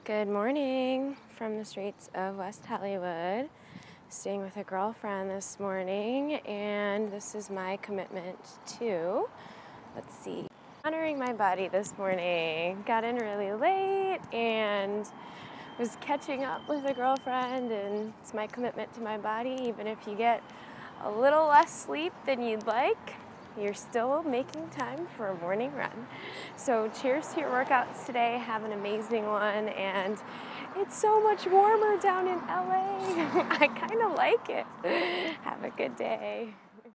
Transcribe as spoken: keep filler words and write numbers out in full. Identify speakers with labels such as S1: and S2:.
S1: Good morning from the streets of West Hollywood. Staying with a girlfriend this morning, and this is my commitment to, let's see, honoring my body this morning. Got in really late and was catching up with a girlfriend, and it's my commitment to my body. Even if you get a little less sleep than you'd like, you're still making time for a morning run. So cheers to your workouts today. Have an amazing one. And it's so much warmer down in L A. I kind of like it. Have a good day.